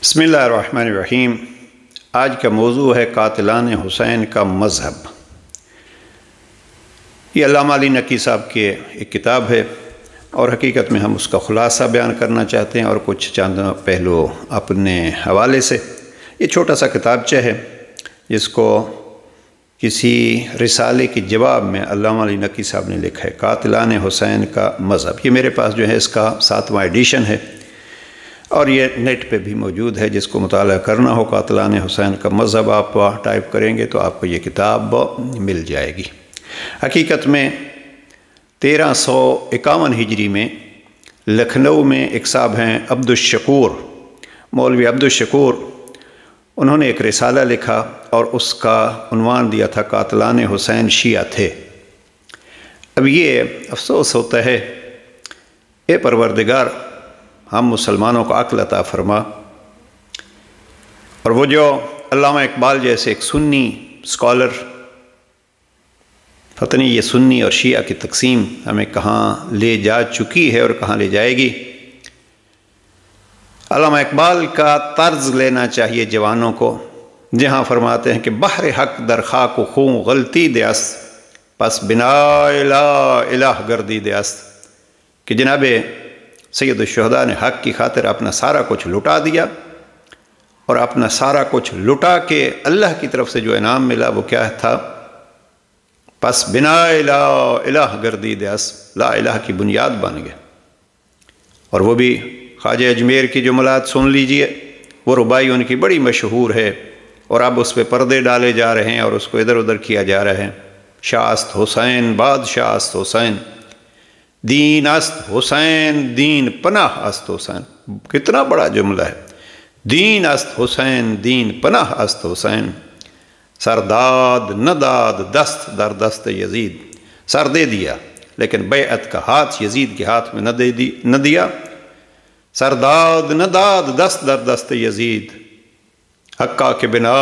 बिस्मिल्लाहिर्रहमानिर्रहीम। आज का मौजू है कातिलान हुसैन का मज़हब। ये अल्लामा अली नक़ी साहब की एक किताब है और हकीकत में हम उसका ख़ुलासा बयान करना चाहते हैं और कुछ चंद पहलू अपने हवाले से। ये छोटा सा किताबचा है जिसको किसी रिसाले के जवाब में अल्लामा अली नक़ी साहब ने लिखा है, कातिलान हुसैन का मज़हब। ये मेरे पास जो है इसका 7वां एडिशन है और ये नेट पे भी मौजूद है। जिसको मुताला करना हो कातिलान हुसैन का मज़हब आप टाइप करेंगे तो आपको ये किताब मिल जाएगी। हकीकत में 1351 हिजरी में लखनऊ में एक साहब हैं अब्दुल-शकूर, मौलवी अब्दुल-शकूर, उन्होंने एक रिसाला लिखा और उसका उन्वान दिया था कातिलान हुसैन शिया थे। अब ये अफसोस होता है, ए परवरदिगार हम मुसलमानों को अक्ल अता फरमा। और वो जो अल्लामा इकबाल जैसे एक सुन्नी स्कॉलर, पता नहीं ये सुन्नी और शिया की तकसीम हमें कहाँ ले जा चुकी है और कहाँ ले जाएगी। अल्लामा इकबाल का तर्ज लेना चाहिए जवानों को, जहाँ फरमाते हैं कि बहर हक दरखा को खूँ गलती दयास्त, पस बिना इलाह गर्दी दयास्त, कि जनाबे सैयद-उश-शुहदा ने हक़ की खातिर अपना सारा कुछ लुटा दिया और अपना सारा कुछ लुटा के अल्लाह की तरफ से जो इनाम मिला वो क्या था, पस बिना इलाह गर्दी दयास, ला इलाह की बुनियाद बन गए। और वो भी ख्वाजा अजमेर की जुमलात सुन लीजिए, वो रुबाई उनकी बड़ी मशहूर है और अब उस पर पर्दे डाले जा रहे हैं और उसको इधर उधर किया जा रहा है। शास्त हुसैन बादशाह अस्त हुसैन, दीन अस्त हुसैन दीन पनाह अस्त हुसैन। कितना बड़ा जुमला है, दीन अस्त हुसैन दीन पनाह अस्त हुसैन। सरदाद नदाद दस्त दर दस्त यजीद, सर दे दिया लेकिन बैअत का हाथ यजीद के हाथ में न दिया। सरदाद नदाद दस्त दर दस्त यजीद, हक्का के बिना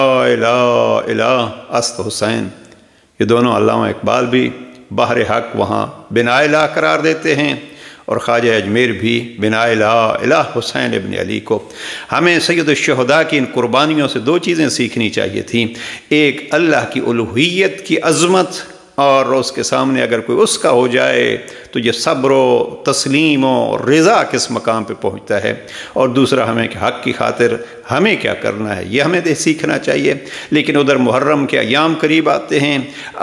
इलाह अस्त हुसैन। ये दोनों अल्लामा इकबाल भी बहर हक वहाँ बिना इलाह करार देते हैं और ख्वाजा अजमेर भी बिना इलाह हुसैन इब्न अली को। हमें सैयद-उश-शुहदा की इन कुर्बानियों से दो चीज़ें सीखनी चाहिए थी। एक, अल्लाह की उलूहियत की अज़मत, और उसके सामने अगर कोई उसका हो जाए तो ये सब्र तस्लीम और रज़ा किस मकाम पे पहुँचता है। और दूसरा, हमें कि हक़ की खातिर हमें क्या करना है ये हमें सीखना चाहिए। लेकिन उधर मुहर्रम के अयाम करीब आते हैं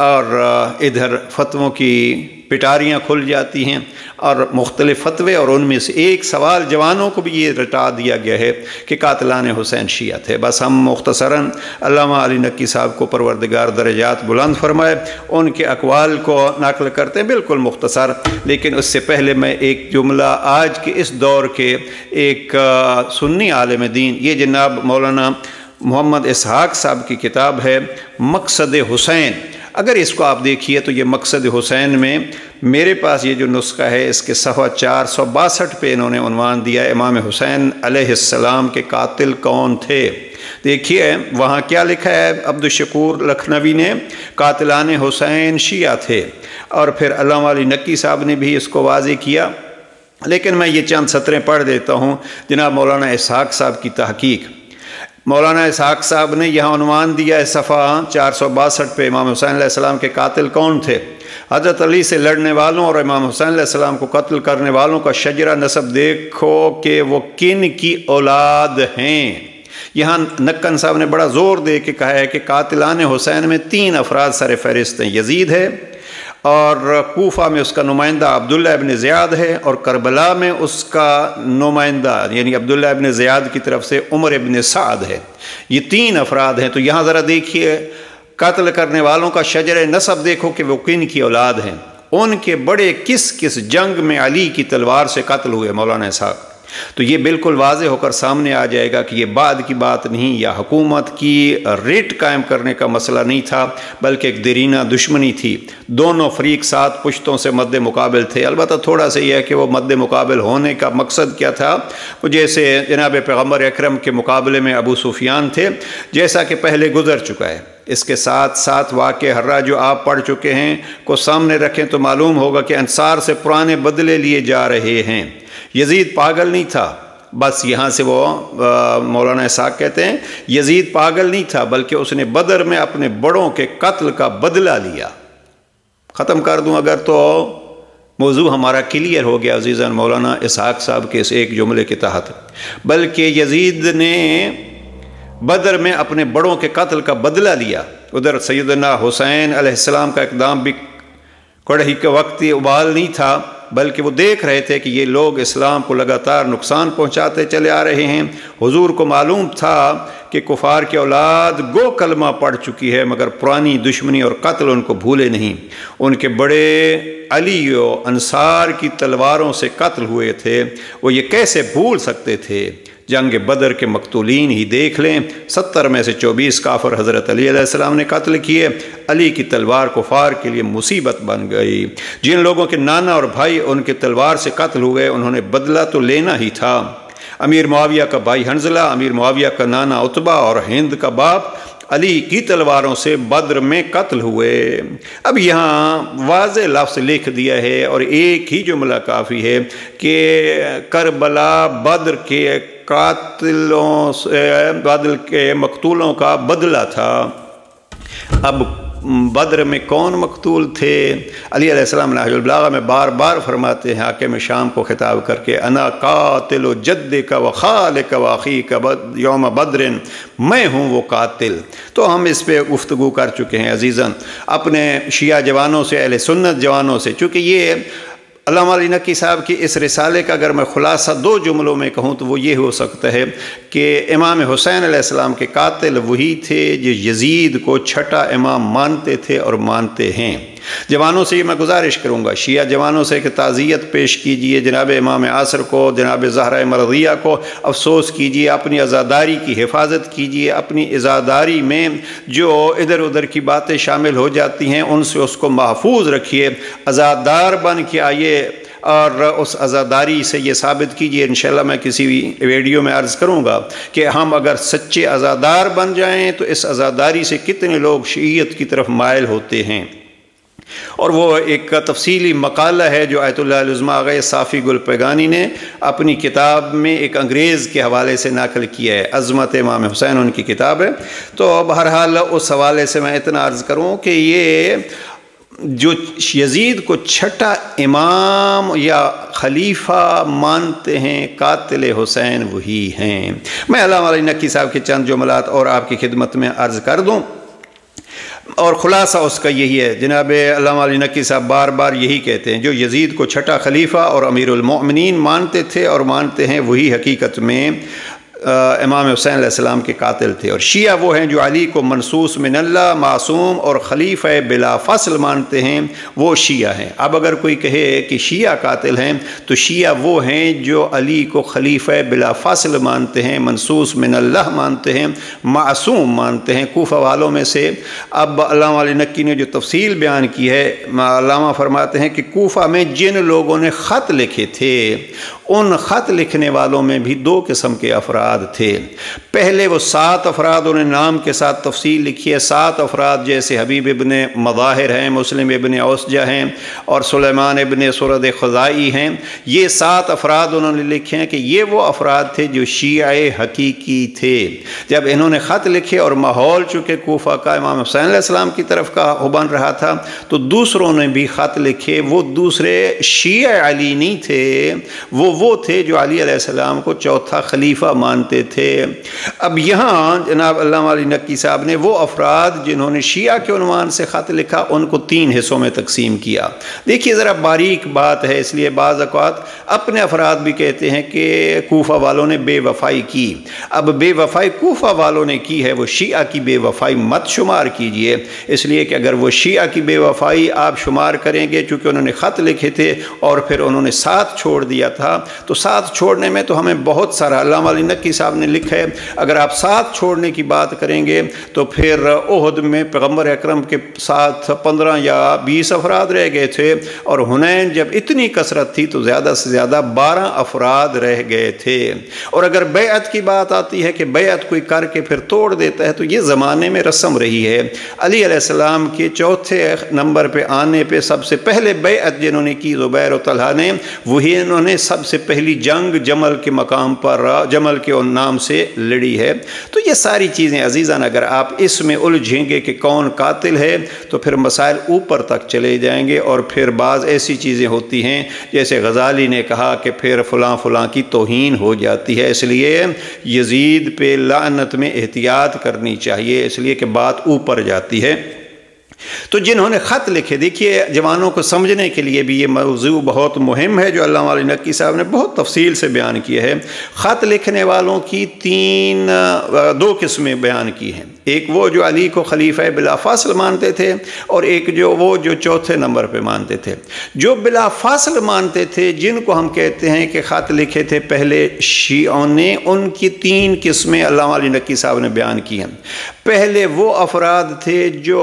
और इधर फतवों की पिटारियाँ खुल जाती हैं और मुख्तलिफ़ फतवे, और उनमें से एक सवाल जवानों को भी ये रटा दिया गया है कि कातिलान हुसैन शिया थे। बस हम मुख्तसरन अल्लामा अली नक़ी साहब को परवरदिगार दरजात बुलंद फरमाए उनके अक़वाल को नक़ल करते हैं, बिल्कुल मुख्तसर। लेकिन उससे पहले मैं एक जुमला आज के इस दौर के एक सुन्नी आलिम दीन, ये जनाब मौलाना मोहम्मद इसहाक़ साहब की किताब है मक़सद हुसैन। अगर इसको आप देखिए तो ये मक़सद हुसैन में मेरे पास ये जो नुस्खा है इसके सफ़ा 462 पे इन्होंने उन्वान दिया है, इमाम हुसैन अलैहिस्सलाम के कातिल कौन थे। देखिए वहाँ क्या लिखा है, अब्दुल-शकूर लखनवी ने कातिलान हुसैन शिया थे। और फिर अल्लामा अली नक़ी साहब ने भी इसको वाज़े किया, लेकिन मैं ये चंद सतरें पढ़ देता हूँ। जनाब मौलाना इसहाक़ साहब की तहक़ीक़, मौलाना इसहाक़ साहब ने यहाँ उन्वान दिया है सफ़ा 462 पे, इमाम हुसैन अलैहिस्सलाम के कातिल कौन थे। हज़रत अली से लड़ने वालों और इमाम हुसैन अलैहिस्सलाम को कत्ल करने वालों का शजरा नसब देखो कि वो किन की औलाद हैं। यहाँ नक़न साहब ने बड़ा ज़ोर दे के कहा है कि कातिलान हुसैन में 3 अफराद सर फ़हरिस्त हैं। यजीद है और कोफा में उसका नुमाइंदा अब्दुल्ला इब्न ज़ियाद है और करबला में उसका नुमाइंदा यानी अब्दुल्ला इब्न ज़ियाद की तरफ से उमर इब्न साद है। ये 3 अफराद हैं। तो यहाँ ज़रा देखिए, कत्ल करने वालों का शजर नसब देखो कि वो किन की औलाद हैं, उनके बड़े किस किस जंग में अली की तलवार से कत्ल हुए मौलाना इसहाक़। तो ये बिल्कुल वाज़े होकर सामने आ जाएगा कि ये बाद की बात नहीं या हुकूमत की रेट कायम करने का मसला नहीं था, बल्कि एक देरीना दुश्मनी थी। दोनों फरीक साथ पुश्तों से मद्दे मुकाबिल थे। अलबत्ता थोड़ा सा यह है कि वो मद्दे मुकाबिल होने का मकसद क्या था, वो जैसे जनाब पैगम्बर अकरम के मुकाबले में अबू सुफियान थे, जैसा कि पहले गुजर चुका है। इसके साथ साथ वाक़े हर्रा जो आप पढ़ चुके हैं को सामने रखें तो मालूम होगा कि अंसार से पुराने बदले लिए जा रहे हैं। यजीद पागल नहीं था, بس یہاں سے وہ مولانا اسحاق کہتے ہیں یزید پاگل نہیں تھا بلکہ اس نے بدر میں اپنے بڑوں کے قتل کا بدلہ لیا۔ ختم کر دوں اگر تو موضوع ہمارا کلیئر ہو گیا عزیزان مولانا اسحاق صاحب کے اس ایک جملے کے تحت، بلکہ یزید نے بدر میں اپنے بڑوں کے قتل کا بدلہ لیا۔ ادھر سیدنا حسین علیہ السلام کا اقدام بھی کڑہی کے وقت ابال نہیں تھا، بلکہ وہ دیکھ رہے تھے کہ یہ لوگ اسلام کو لگاتار نقصان پہنچاتے چلے آ رہے ہیں۔ حضور کو معلوم تھا کہ کفار کی اولاد گو کلمہ پڑھ چکی ہے مگر پرانی دشمنی اور قتل ان کو بھولے نہیں۔ ان کے بڑے علی و انصار کی تلواروں سے قتل ہوئے تھے، وہ یہ کیسے بھول سکتے تھے؟ جنگ بدر کے مقتولین ہی دیکھ لیں، 70 میں سے 24 کافر حضرت علی علیہ السلام نے قتل کیے۔ علی کی تلوار کفار کے لیے مصیبت بن گئی۔ جن لوگوں کے نانا اور بھائی ان کے تلوار سے قتل ہوئے انہوں نے بدلہ تو لینا ہی تھا۔ امیر معاویہ کا بھائی حنظلہ، امیر معاویہ کا نانا عتبہ اور ہند کا باپ علی کی تلواروں سے بدر میں قتل ہوئے۔ اب یہاں واضح لفظ لکھ دیا ہے اور ایک ہی جملہ کافی ہے کہ کربلا بدر کے قاتلوں سے بدر کے مقتولوں کا بدلہ تھا۔ اب بدر میں کون مقتول تھے؟ علی علیہ السلام نہج البلاغہ میں بار بار فرماتے ہیں حاکم شام کو خطاب کر کے انا قاتل جدک و خالک و اخیک یوم بدر، میں ہوں وہ قاتل۔ تو ہم اس پہ گفتگو کر چکے ہیں عزیزاً اپنے شیعہ جوانوں سے، اہل سنت جوانوں سے، چونکہ یہ علامہ علی نقی صاحب کی اس رسالے کا اگر میں خلاصہ 2 جملوں میں کہوں تو وہ یہ ہو سکتا ہے کہ امام حسین علیہ السلام کے قاتل وہی تھے جو یزید کو چھٹا امام مانتے تھے اور مانتے ہیں۔ جوانوں سے یہ میں گزارش کروں گا، شیعہ جوانوں سے کہ تعزیت پیش کیجئے جناب امام عاصر کو، جناب زہرہ مرضیہ کو، افسوس کیجئے، اپنی عزاداری کی حفاظت کیجئے، اپنی عزاداری میں جو ادھر ادھر کی باتیں شامل ہو جاتی ہیں ان سے اس کو محفوظ رکھیے، عزادار بن کے آئیے اور اس عزاداری سے یہ ثابت کیجئے۔ انشاءاللہ میں کسی ویڈیو میں عرض کروں گا کہ ہم اگر سچے عزادار بن جائیں تو اس عزاداری سے کتنے لوگ شیعیت کی طرف مائل ہوتے ہیں۔ اور وہ ایک تفصیلی مقالہ ہے جو آیت اللہ العظمہ آغا صافی گل پیگانی نے اپنی کتاب میں ایک انگریز کے حوالے سے نقل کیا ہے، عظمت امام حسین ان کی کتاب ہے۔ تو بہرحال اس حوالے سے میں اتنا عرض کروں کہ یہ جو یزید کو چھٹا امام یا خلیفہ مانتے ہیں قاتل حسین وہی ہیں۔ میں علامہ علی نقی صاحب کے چند جملات اور آپ کی خدمت میں عرض کر دوں اور خلاصہ اس کا یہی ہے۔ جناب علامہ علی نقی صاحب بار بار یہی کہتے ہیں جو یزید کو چھٹا خلیفہ اور امیر المؤمنین مانتے تھے اور مانتے ہیں وہی حقیقت میں امام حسین علیہ السلام کے قاتل تھے، اور شیعہ وہ ہیں جو علی کو منصوص من اللہ، معصوم اور خلیفہ بلا فصل مانتے ہیں، وہ شیعہ ہیں۔ اب اگر کوئی کہے کہ شیعہ قاتل ہیں تو شیعہ وہ ہیں جو علی کو خلیفہ بلا فصل مانتے ہیں، منصوص من اللہ مانتے ہیں، معصوم مانتے ہیں۔ کوفہ والوں میں سے اب علامہ علی نقی نے جو تفصیل بیان کی ہے، علامہ فرماتے ہیں کہ کوفہ میں جن لوگوں نے خط لکھے تھے ان خط لکھنے والوں میں بھی 2 قسم کے افراد تھے۔ پہلے وہ 7 افراد انہیں نام کے ساتھ تفصیل لکھی ہے، 7 افراد جیسے حبیب ابن مظاہر ہیں، مسلم ابن اوسجہ ہیں اور سلیمان ابن سرد خزائی ہیں۔ یہ 7 افراد انہوں نے لکھے ہیں کہ یہ وہ افراد تھے جو شیعہ حقیقی تھے۔ جب انہوں نے خط لکھے اور ماحول چونکہ کوفہ کا امام حسین علیہ السلام کی طرف کا بن رہا تھا تو دوسروں نے بھی خط لکھے، وہ دوسرے شیعہ علی نہیں تھے، وہ تھے جو علی علیہ السلام کو چوتھا خلیفہ مانتے تھے۔ اب یہاں جناب علامہ علی نقی صاحب نے وہ افراد جنہوں نے شیعہ کے عنوان سے خط لکھا ان کو 3 حصوں میں تقسیم کیا۔ دیکھیے ذرا باریک بات ہے، اس لیے بعض اوقات اپنے افراد بھی کہتے ہیں کہ کوفہ والوں نے بے وفائی کی۔ اب بے وفائی کوفہ والوں نے کی ہے، وہ شیعہ کی بے وفائی مت شمار کیجئے، اس لیے کہ اگر وہ شیعہ کی بے وفائی آپ شمار کریں گے چونکہ انہوں نے خط لکھے تھے اور پھر انہوں نے ساتھ چھوڑ دیا تھا، تو ساتھ چھوڑنے میں تو ہمیں بہت سارا، علامہ علی نقی صاحب نے لکھا ہے اگر آپ ساتھ چھوڑنے کی بات کریں گے تو پھر احد میں پیغمبر اکرم کے ساتھ 15 یا 20 افراد رہ گئے تھے، اور حنین جب اتنی کثرت تھی تو زیادہ سے زیادہ 12 افراد رہ گئے تھے۔ اور اگر بیعت کی بات آتی ہے کہ بیعت کوئی کر کے پھر توڑ دیتا ہے تو یہ زمانے میں رسم رہی ہے۔ علی علیہ السلام کے 4تھے نمبر پہ آنے پہ سب سے پہلے بیعت جنہوں نے کی زبیر و طلحہ نے، وہی انہوں نے سب سے پہلی جنگ جمل کے مقام پر جمل کے نام سے لڑی ہے۔ تو یہ ساری چیزیں عزیزان اگر آپ اس میں الجھیں گے کہ کون قاتل ہے تو پھر مسائل اوپر تک چلے جائیں گے، اور پھر بعض ایسی چیزیں ہوتی ہیں جیسے غزالی نے کہا کہ پھر فلاں فلاں کی توہین ہو جاتی ہے، اس لیے یزید پہ لعنت میں احتیاط کرنی چاہیے، اس لیے کہ بات اوپر جاتی ہے۔ تو جنہوں نے خط لکھے، دیکھیے جوانوں کو سمجھنے کے لیے بھی یہ موضوع بہت مہم ہے جو علامہ علی نقی صاحب نے بہت تفصیل سے بیان کیا ہے۔ خط لکھنے والوں کی دو قسمیں بیان کی ہیں، ایک وہ جو علی کو خلیفہ بلا فاصل مانتے تھے، اور ایک وہ جو چوتھے نمبر پہ مانتے تھے۔ جو بلا فاصل مانتے تھے، جن کو ہم کہتے ہیں کہ خط لکھے تھے پہلے شیعوں نے، ان کی 3 قسمیں علامہ علی نقی صاحب نے بیان کی ہیں۔ پہلے وہ افراد تھے جو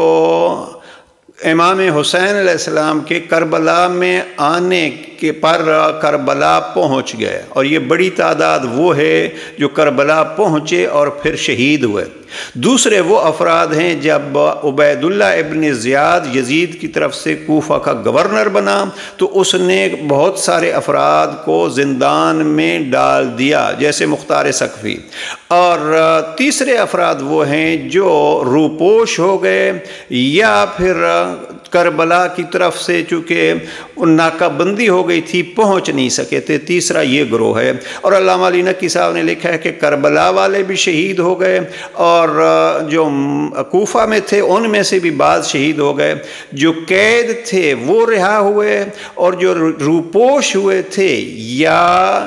امام حسین علیہ السلام کے کربلا میں آنے کے پر کربلا پہنچ گئے، اور یہ بڑی تعداد وہ ہے جو کربلا پہنچے اور پھر شہید ہوئے۔ دوسرے وہ افراد ہیں جب عبید اللہ ابن زیاد یزید کی طرف سے کوفہ کا گورنر بنا تو اس نے بہت سارے افراد کو زندان میں ڈال دیا جیسے مختار ثقفی۔ اور تیسرے افراد وہ ہیں جو روپوش ہو گئے یا پھر کربلا کی طرف سے چونکہ ناکہ بندی ہو گئی تھی پہنچ نہیں سکے تھے، تیسرا یہ گروہ ہے۔ اور علامہ علی نقی صاحب نے لکھا ہے کہ کربلا والے بھی شہید ہو گئے، اور جو کوفہ میں تھے ان میں سے بھی بعض شہید ہو گئے، جو قید تھے وہ رہا ہوئے، اور جو روپوش ہوئے تھے یا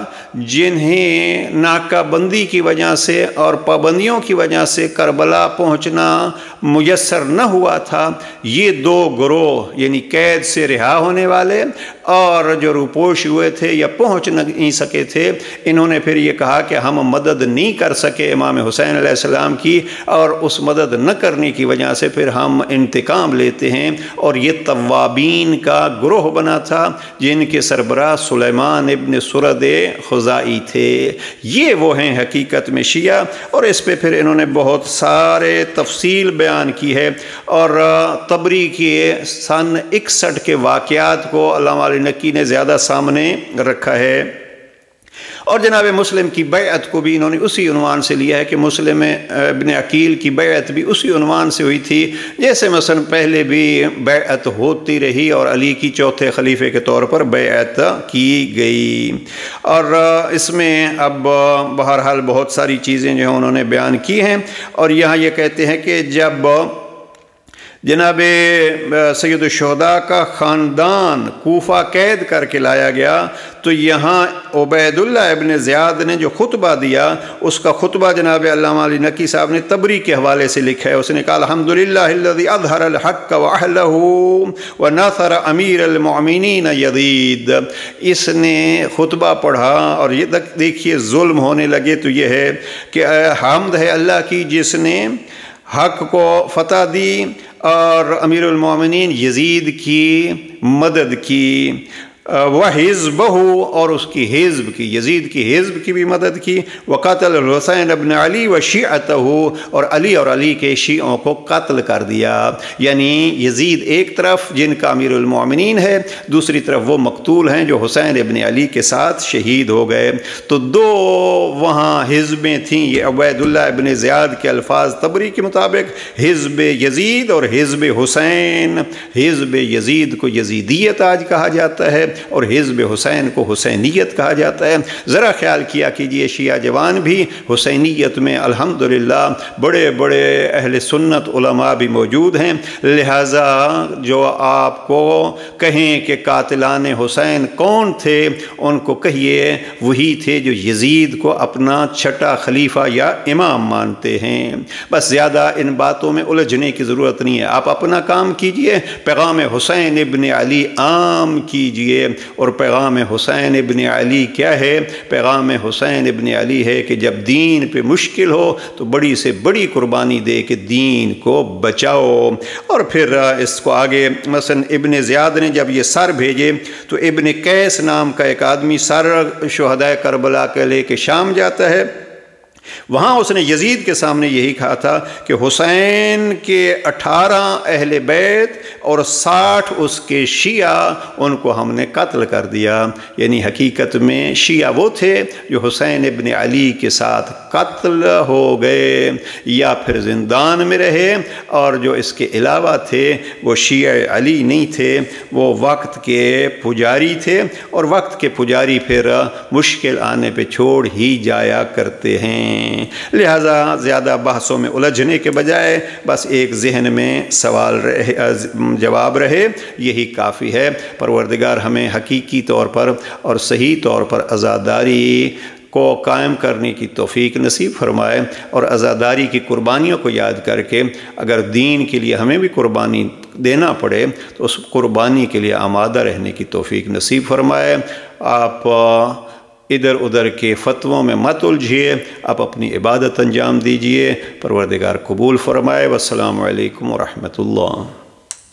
جنہیں ناکہ بندی کی وجہ سے اور پابندیوں کی وجہ سے کربلا پہنچنا میسر نہ ہوا تھا، یہ 2 گروہ یعنی قید سے رہا ہونے والے اور جو روپوش ہوئے تھے یا پہنچ نہیں سکے تھے، انہوں نے پھر یہ کہا کہ ہم مدد نہیں کر سکے امام حسین علیہ السلام کی، اور اس مدد نہ کرنے کی وجہ سے پھر ہم انتقام لیتے ہیں، اور یہ توابین کا گروہ بنا تھا جن کے سربراہ سلیمان ابن سرد خزائی تھے۔ یہ وہ ہیں حقیقت میں شیعہ، اور اس پہ پھر انہوں نے بہت سارے تفصیل بیان کی ہے، اور طبری کے سن 61 کے واقعات کو علامہ علی نقی نے زیادہ سامنے رکھا ہے۔ اور جناب مسلم کی بیعت کو بھی انہوں نے اسی عنوان سے لیا ہے کہ مسلم ابن عقیل کی بیعت بھی اسی عنوان سے ہوئی تھی، جیسے مثلا پہلے بھی بیعت ہوتی رہی اور علی کی چوتھے خلیفے کے طور پر بیعت کی گئی۔ اور اس میں اب بہرحال بہت ساری چیزیں جو انہوں نے بیان کی ہیں، اور یہاں یہ کہتے ہیں کہ جب جناب سید الشہداء کا خاندان کوفہ قید کر کے لایا گیا تو یہاں عبید اللہ ابن زیاد نے جو خطبہ دیا، اس کا خطبہ جناب علامہ علی نقی صاحب نے طبری کے حوالے سے لکھا ہے۔ اس نے کہا الحمدللہ الذی اظہر الحق واہلہ ونصر امیر المؤمنین یزید۔ اس نے خطبہ پڑھا اور یہ دیکھیے ظلم ہونے لگے تو یہ ہے کہ حمد ہے اللہ کی جس نے حق کو فتح دی اور امیر المومنین یزید کی مدد کی، وحزبہ اور اس کی حزب کی، یزید کی حزب کی بھی مدد کی، وقتل الحسین ابن علی وشیعتہ اور علی کے شیعوں کو قتل کر دیا۔ یعنی یزید ایک طرف جن کا امیر المومنین ہے، دوسری طرف وہ مقتول ہیں جو حسین ابن علی کے ساتھ شہید ہو گئے۔ تو 2 وہاں حزبیں تھیں، یہ عبید اللہ ابن زیاد کے الفاظ طبری کے مطابق حزب یزید اور حزب حسین۔ حزب یزید کو یزیدیت آج کہا جاتا ہے اور حزب حسین کو حسینیت کہا جاتا ہے۔ ذرا خیال کیا کیجئے شیعہ جوان بھی حسینیت میں الحمدللہ بڑے بڑے اہل سنت علماء بھی موجود ہیں، لہٰذا جو آپ کو کہیں کہ قاتلان حسین کون تھے، ان کو کہیے وہی تھے جو یزید کو اپنا چھٹا خلیفہ یا امام مانتے ہیں۔ بس زیادہ ان باتوں میں الجھنے کی ضرورت نہیں ہے، آپ اپنا کام کیجئے، پیغام حسین ابن علی عام کیجئے۔ اور پیغام حسین ابن علی کیا ہے؟ پیغام حسین ابن علی ہے کہ جب دین پہ مشکل ہو تو بڑی سے بڑی قربانی دے کے دین کو بچاؤ۔ اور پھر اس کو آگے مثلا ابن زیاد نے جب یہ سر بھیجے تو ابن قیس نام کا ایک آدمی سر شہدائے کربلا کے لے کے شام جاتا ہے، وہاں اس نے یزید کے سامنے یہی کہا تھا کہ حسین کے 18 اہل بیت اور 60 اس کے شیعہ، ان کو ہم نے قتل کر دیا۔ یعنی حقیقت میں شیعہ وہ تھے جو حسین ابن علی کے ساتھ قتل ہو گئے یا پھر زندان میں رہے، اور جو اس کے علاوہ تھے وہ شیعہ علی نہیں تھے، وہ وقت کے پجاری تھے، اور وقت کے پجاری پھر مشکل آنے پہ چھوڑ ہی جایا کرتے ہیں۔ لہذا زیادہ بحثوں میں الجھنے کے بجائے بس ایک ذہن میں سوال رہے، جواب رہے، یہی کافی ہے۔ پروردگار ہمیں حقیقی طور پر اور صحیح طور پر عزاداری کو قائم کرنے کی توفیق نصیب فرمائے، اور عزاداری کی قربانیوں کو یاد کر کے اگر دین کے لیے ہمیں بھی قربانی دینا پڑے تو اس قربانی کے لیے آمادہ رہنے کی توفیق نصیب فرمائے۔ آپ ادھر ادھر کے فتووں میں مت الجھیے، آپ اپنی عبادت انجام دیجئے، پروردگار قبول فرمائے۔ والسلام علیکم ورحمۃ اللہ۔